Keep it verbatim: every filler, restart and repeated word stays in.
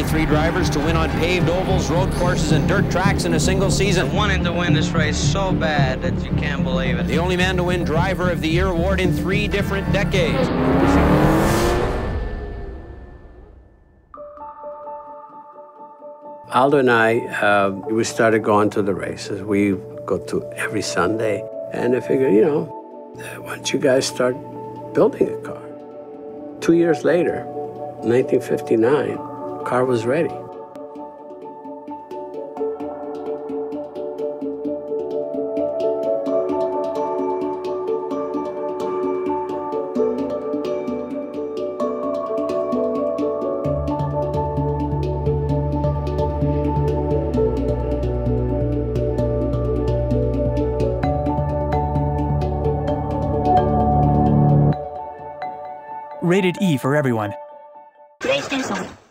twenty-three drivers to win on paved ovals, road courses, and dirt tracks in a single season. Wanting to win this race so bad that you can't believe it. The only man to win Driver of the Year award in three different decades. Aldo and I, uh, we started going to the races. We go to every Sunday. And I figured, you know, why don't you guys start building a car? Two years later, nineteen fifty-nine, the car was ready. Rated E for everyone. PlayStation.